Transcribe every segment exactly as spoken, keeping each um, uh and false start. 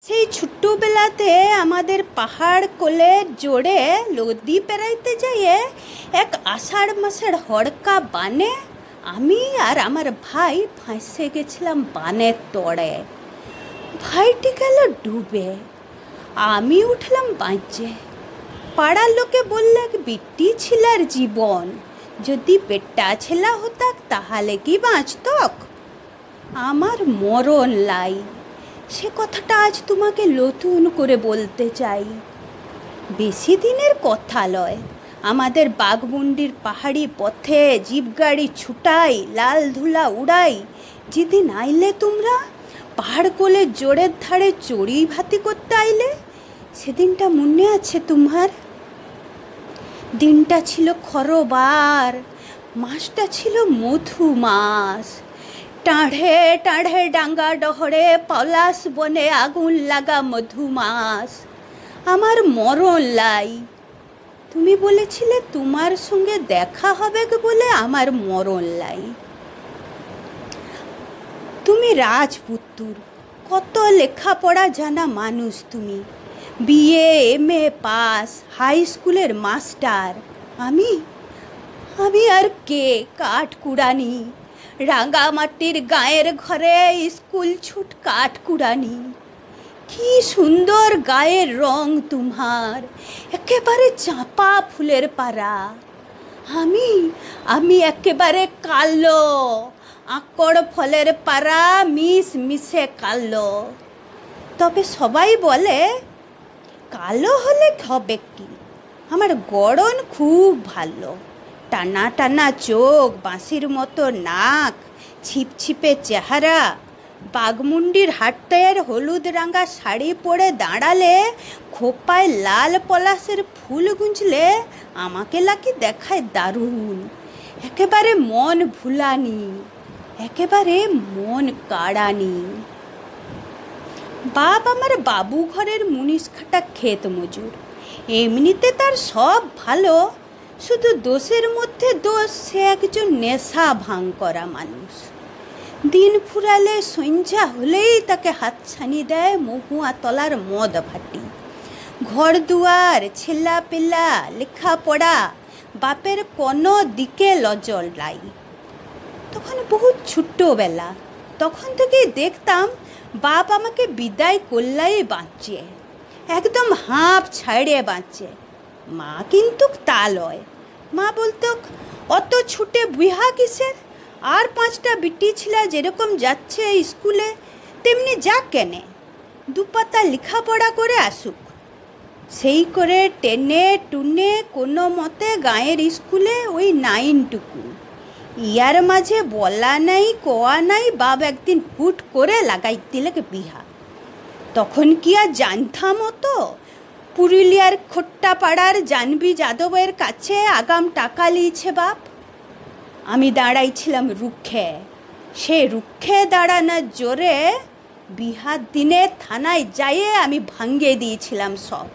সেই ছোট্টবেলাতে আমাদের পাহাড় কোলে জোরে নদী পেরাইতে যাইয়ে এক আষাঢ় মাসের হড়কা বানে আমি আর আমার ভাই ফাঁসে গেছিলাম বানের তড়ে। ভাইটি গেল ডুবে, আমি উঠলাম বাঁচে। পাড়ার লোকে বললে বিটি ছিলার জীবন, যদি বেটা ছেলা হতাক তাহলে কি বাঁচতক। আমার মরণ লাই, সে কথাটা আজ তোমাকে নতুন করে বলতে চাই। বেশি দিনের কথা লয়, আমাদের বাঘমুন্ডির পাহাড়ি পথে জিপ গাড়ি ছুটাই, লাল ধুলা উড়াই। যেদিন আইলে তোমরা পাহাড় কোলে জোরের ধারে চড়ি ভাতি করতে আইলে, সেদিনটা মনে আছে তোমার? দিনটা ছিল খরবার, মাসটা ছিল মধু মাস। টাঁড়ে টাঁড়ে ডাঙ্গা ডহরে পলাশ বনে আগুন লাগা মধুমাস। আমার মরণ লাই, তুমি বলেছিলে তোমার সঙ্গে দেখা হবে বলে আমার মরণ লাই। তুমি রাজপুত্তুর, কত লেখাপড়া জানা মানুষ তুমি, BA M A pass, high স্কুলের মাস্টার। আমি আমি আর কে কাঠ কুড়ানি, রাঙ্গামাটির গায়ের ঘরে স্কুল ছুট কাঠ কুড়ানি। কি সুন্দর গায়ের রং তোমার, একেবারে চাঁপা ফুলের পাড়া। আমি আমি একেবারে কালো, আকড় ফলের পাড়া, মিশ মিশে কালো। তবে সবাই বলে কালো হলে হবে কি, আমার গড়ন খুব ভালো। টানা টানা চোখ, বাঁশির মতো নাক, ছিপছিপে চেহারা। বাঘমুন্ডির হাটটায়ের হলুদ রাঙা শাড়ি পরে দাঁড়ালে, খোপায় লাল পলাশের ফুল গুঁজলে আমাকে লাকি দেখায় দারুণ। একেবারে মন ভুলানি, একেবারে মন কাড়ানি। বাপ আমার বাবু ঘরের মুনিশ খাটা ক্ষেত মজুর। এমনিতে তার সব ভালো, শুধু দোষের মধ্যে দোষ, সে একজন নেশা ভাঙ করা মানুষ। দিন ফুরালে সন্ধ্যা হলেই তাকে হাতছানি দেয় মহুয়া তলার মদ ভাটি। ঘর দুয়ার, ছেলা পেলা, লেখাপড়া, বাপের কোনো দিকে লজল লাই। তখন বহুত ছোট্টবেলা, তখন থেকেই দেখতাম বাপ আমাকে বিদায় করলেই বাঁচে, একদম হাঁপ ছাড়িয়ে বাঁচে। মা কিন্তু তা লয়, মা বলতো অত ছুটে বুহা কিসের, আর পাঁচটা বিটি ছিলা যেরকম যাচ্ছে স্কুলে তেমনি যা কেনে, দুপাতা লেখাপড়া করে আসুক। সেই করে টেনে টুনে কোনো মতে গাঁয়ের স্কুলে ওই নাইনটুকু। ইয়ার মাঝে বলা নাই কোয়া নাই, বাপ একদিন হুট করে লাগাই দিলে বিহা। তখন কি আর জানতাম অত? পুরুলিয়ার খোট্টাপাড়ার জানবি যাদবের কাছে আগাম টাকা লিয়েছে বাপ। আমি দাঁড়াইছিলাম রুক্ষে, সে রুক্ষে দাঁড়ানোর জোরে বিহার দিনে থানায় যাইয়ে আমি ভাঙ্গে দিয়েছিলাম সব।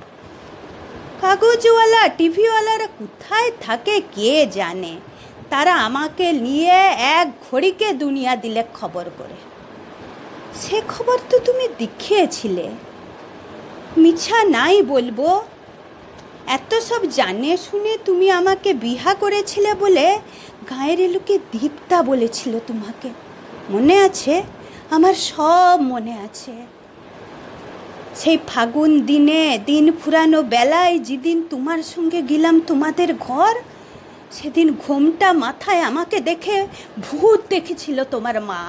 কাগজওয়ালা টিভিওয়ালারা কোথায় থাকে কে জানে, তারা আমাকে নিয়ে এক ঘড়িকে দুনিয়া দিলে খবর করে। সে খবর তো তুমি দেখিয়েছিলে, মিছা নাই বলবো। এত সব জানে শুনে তুমি আমাকে বিহা করেছিলে বলে গায়ের লোকে দীপ্তা বলেছিল তোমাকে, মনে আছে? আমার সব মনে আছে। সেই ফাগুন দিনে, দিন ফুরানো বেলায় যেদিন তোমার সঙ্গে গেলাম তোমাদের ঘর, সেদিন ঘোমটা মাথায় আমাকে দেখে ভূত দেখেছিল তোমার মা।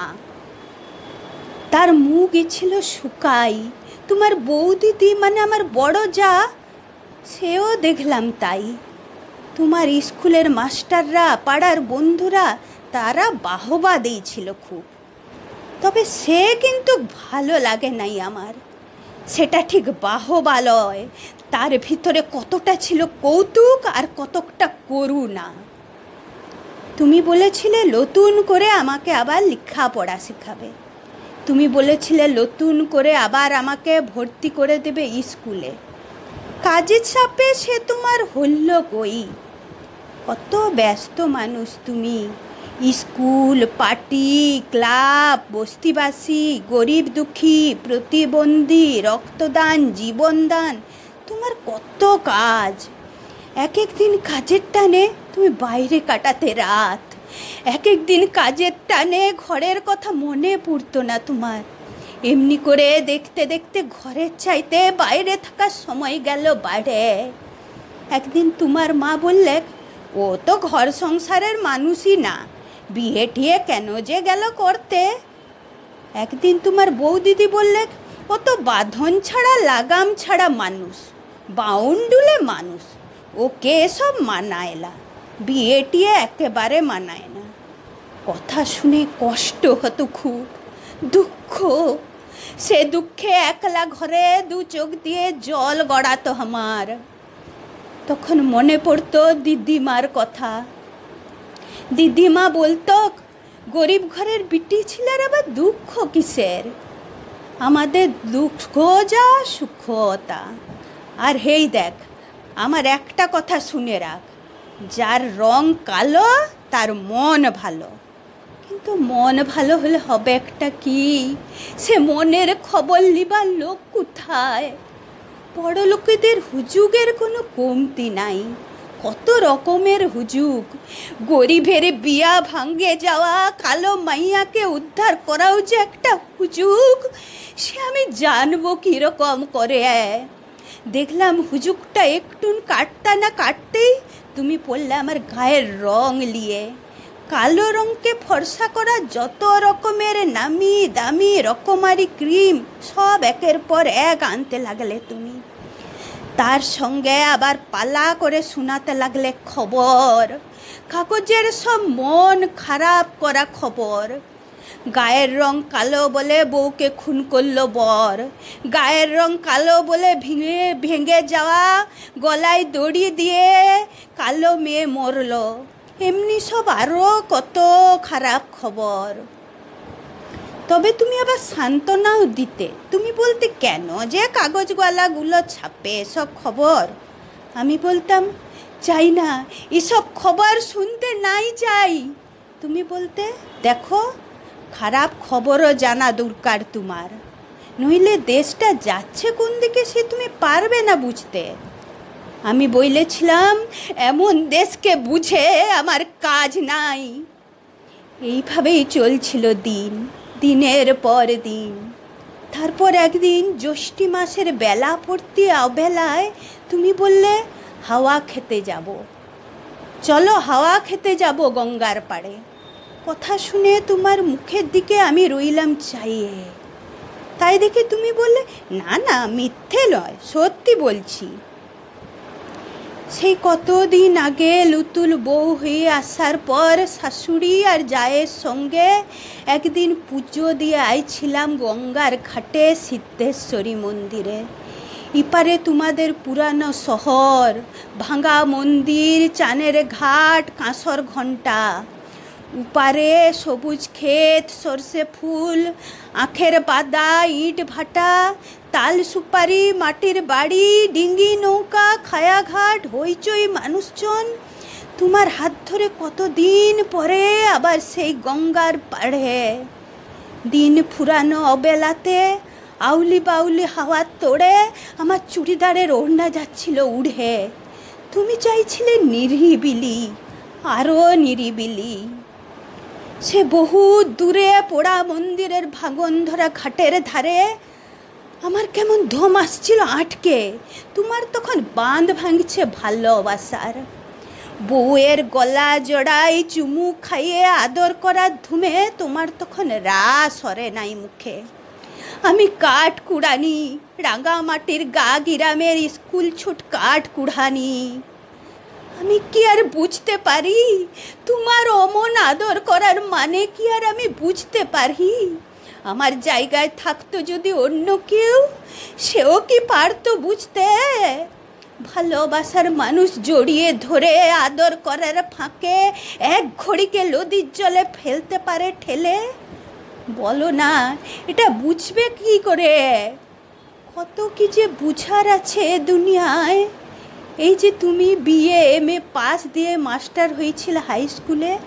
তার মুখ ছিল শুকাই। তোমার বৌদিদি মানে আমার বড় যা, সেও দেখলাম তাই। তোমার স্কুলের মাস্টাররা, পাড়ার বন্ধুরা, তারা বাহবা দিয়েছিল খুব। তবে সে কিন্তু ভালো লাগে নাই আমার, সেটা ঠিক বাহবা লয়, তার ভিতরে কতটা ছিল কৌতুক আর কতকটা করুণা। তুমি বলেছিলে নতুন করে আমাকে আবার লেখাপড়া শেখাবে, তুমি বলেছিলে নতুন করে আবার আমাকে ভর্তি করে দেবে স্কুলে। কাজের চাপে সে তোমার হল কই, কত ব্যস্ত মানুষ তুমি, স্কুল, পার্টি, ক্লাব, বস্তিবাসী, গরিব দুঃখী, প্রতিবন্ধী, রক্তদান, জীবনদান, তোমার কত কাজ। এক এক দিন কাজের টানে তুমি বাইরে কাটাতে রাত, এক এক দিন কাজের টানে ঘরের কথা মনে পড়তো না তোমার। এমনি করে দেখতে দেখতে ঘরের চাইতে বাইরে থাকার সময় গেল বাইরে। একদিন তোমার মা বললে, ও তো ঘর সংসারের মানুষই না, বিয়ে টিয়ে কেন যে গেল করতে। একদিন তোমার বৌদিদি বললে, ও তো বাঁধন ছাড়া লাগাম ছাড়া মানুষ, বাউন্ডুলে মানুষ, ওকে সব মানায় না, বিয়ে টিয়ে একেবারে মানায় না। কথা শুনে কষ্ট হতো, খুব দুঃখ। সে দুঃখে একলা ঘরে দু চোখ দিয়ে জল গড়াতো আমার। তখন মনে পড়তো দিদিমার কথা। দিদিমা বলতো, গরিব ঘরের বিটি ছিলের আবার দুঃখ কিসের, আমাদের দুঃখ যা সুখ তা। আর হেই দেখ, আমার একটা কথা শুনে রাখ, যার রং কালো তার মন ভালো। কিন্তু মন ভালো হলে হবে একটা কি, সে মনের খবর লিবার লোক কোথায়? বড় লোকেদের হুজুগের কোনো কমতি নাই, কত রকমের হুজুগ। গরিবের বিয়া ভাঙ্গে যাওয়া কালো মাইয়াকে উদ্ধার করাও যে একটা হুজুগ, সে আমি জানবো কীরকম করে। দেখলাম হুজুগটা একটুন কাটতা না কাটতেই তুমি পড়লে আমার গায়ের রং নিয়ে। কালো রঙকে ফর্সা করা যত রকমের নামি দামি রকমারি ক্রিম সব একের পর এক আনতে লাগলে তুমি। তার সঙ্গে আবার পালা করে শোনাতে লাগলে খবর, কাগজের সব মন খারাপ করা খবর। গায়ের রং কালো বলে বউকে খুন করলো বর, গায়ের রং কালো বলে ভেঙে ভেঙে যাওয়া গলায় দড়ি দিয়ে কালো মেয়ে মরলো। এমনি সব আরও কত খারাপ খবর। তবে তুমি আবার সান্ত্বনাও দিতে, তুমি বলতে, কেন যে কাগজওয়ালাগুলো ছাপে এসব খবর। আমি বলতাম, চাই না, এসব খবর শুনতে নাই চাই। তুমি বলতে, দেখো, খারাপ খবরও জানা দরকার তোমার, নইলে দেশটা যাচ্ছে কোন দিকে সে তুমি পারবে না বুঝতে। আমি বলেছিলাম, এমন দেশকে বুঝে আমার কাজ নাই। এইভাবেই চলছিল দিন, দিনের পর দিন। তারপর একদিন জ্যৈষ্ঠী মাসের বেলা পড়তে অবেলায় তুমি বললে, হাওয়া খেতে যাব, চলো হাওয়া খেতে যাব গঙ্গার পাড়ে। কথা শুনে তোমার মুখের দিকে আমি রইলাম চাইয়ে। তাই দেখে তুমি বললে, না না, মিথ্যে নয়, সত্যি বলছি। সেই কতদিন আগে লুতুল বউ হয়ে আসার পর শাশুড়ি আর জায়ের সঙ্গে একদিন পুজো দিয়ে আইছিলাম গঙ্গার ঘাটে সিদ্ধেশ্বরী মন্দিরে। ইপারে তোমাদের পুরানো শহর, ভাঙা মন্দির, চানের ঘাট, কাঁসর ঘণ্টা, উপারে সবুজ ক্ষেত, সর্ষে ফুল, আখের বাদা, ইট ভাটা, তাল সুপারি, মাটির বাড়ি, ডিঙ্গি নৌকা, খায়াঘাট, হইচই মানুষজন। তোমার হাত ধরে কতদিন পরে আবার সেই গঙ্গার পাড়ে। দিন ফুরানো অবেলাতে আউলি বাউলি হাওয়ার তোড়ে আমার চুড়িদারের ওড়না যাচ্ছিল উড়ে। তুমি চাইছিলে নিরিবিলি, আরও নিরিবিলি। সে বহু দূরে পোড়া মন্দিরের ভাঙন ধরা ঘাটের ধারে আমার কেমন ধম আসছিল আটকে। তোমার তখন বাঁধ ভাঙছে ভালোবাসার। বউয়ের গলা জড়াই চুমু খাইয়ে আদর করার ধুমে তোমার তখন রাস সরে নাই মুখে। আমি কাঠ কুড়ানি, রাঙা মাটির গা গিরামের স্কুল ছুট কাঠ কুড়ানি। আমি কি আর বুঝতে পারি তোমার অমন আদর করার মানে কি আর আমি বুঝতে পারি? আমার জায়গায় থাকতো যদি অন্য কেউ, সেও কি পারতো বুঝতে? ভালোবাসার মানুষ জড়িয়ে ধরে আদর করার ফাঁকে এক ঘড়িকে নদীর জলে ফেলতে পারে ঠেলে? বলো না, এটা বুঝবে কি করে? কত কি যে বুঝার আছে দুনিয়ায়। এই যে তুমি বিএ এম এ পাস দিয়ে মাস্টার হয়েছিল হাই স্কুলে,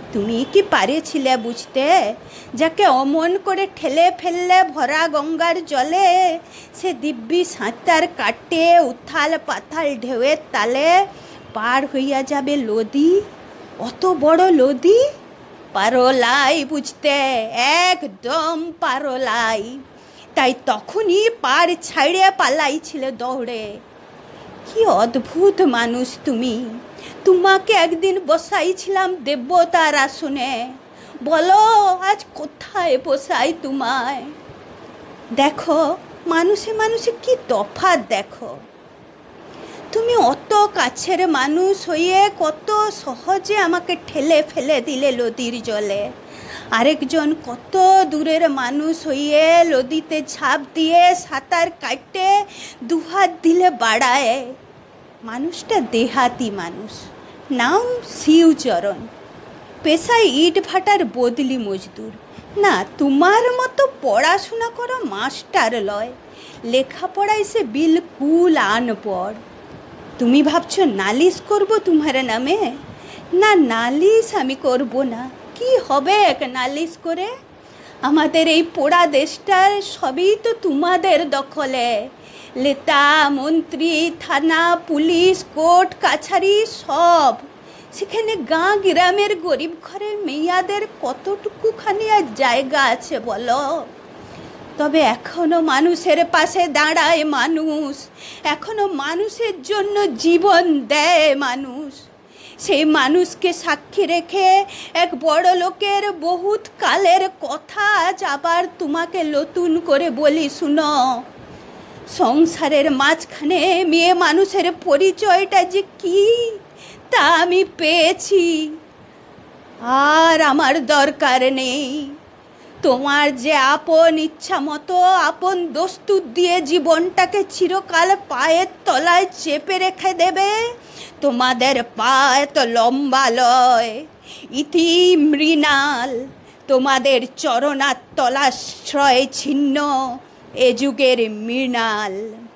তুমি কি পারেছিলে বুঝতে, যাকে অমন করে ঠেলে ফেললে ভরা গঙ্গার জলে সে দিব্যি সাঁতার কাটে উথাল পাথাল ঢেউয়ের তালে পার হইয়া যাবে লদি, অত বড় লদি? পারলাই বুঝতে, একদম পারলাই। তাই তখনই পার ছাড়ে পালাইছিল দৌড়ে। কি অদ্ভুত মানুষ তুমি! তোমাকে একদিন বসাইছিলাম দেবতার আসনে, বলো আজ কোথায় বসাই তোমায়? দেখো মানুষে মানুষে কি তফাৎ দেখো। তুমি অত কাছের মানুষ হয়ে কত সহজে আমাকে ঠেলে ফেলে দিলে নদীর জলে, আরেকজন কত দূরের মানুষ হয়ে নদীতে ঝাঁপ দিয়ে সাঁতার কাটে দুহাত দিলে বাড়ায়। মানুষটা দেহাতি মানুষ, নাম শিবচরণ, পেশায় ইট ভাটার বদলি মজদুর। না, তোমার মতো পড়াশোনা করা মাস্টার লয়, লেখাপড়ায় সে বিলকুল আনপড়। তুমি ভাবছো নালিশ করব তোমার নামে? না, নালিশ আমি করব না। কি হবে এক নালিশ করে? আমাদের এই পোড়া দেশটার সবই তো তোমাদের দখলে। নেতা মন্ত্রী, থানা, পুলিশ, কোর্ট কাছারি সব সেখানে। গাঁ গ্রামের গরিব ঘরের মেয়াদের কতটুকুখানি আর জায়গা আছে বলো? তবে এখনো মানুষের পাশে দাঁড়ায় মানুষ, এখনো মানুষের জন্য জীবন দেয় মানুষ। সেই মানুষকে সাক্ষী রেখে এক বড় লোকের বহুত কালের কথা আজ আবার তোমাকে নতুন করে বলি শুনো। সংসারের মাঝখানে মেয়ে মানুষের পরিচয়টা যে কি তা আমি পেয়েছি, আর আমার দরকার নেই। তোমার যে আপন ইচ্ছা মতো আপন দস্তুর দিয়ে জীবনটাকে চিরকাল পায়ের তলায় চেপে রেখে দেবে, তোমাদের পা এত লম্বা লয়, ইতি মৃণাল। তোমাদের চরণার তলাশ্রয় ছিন্ন এ যুগের মৃণাল।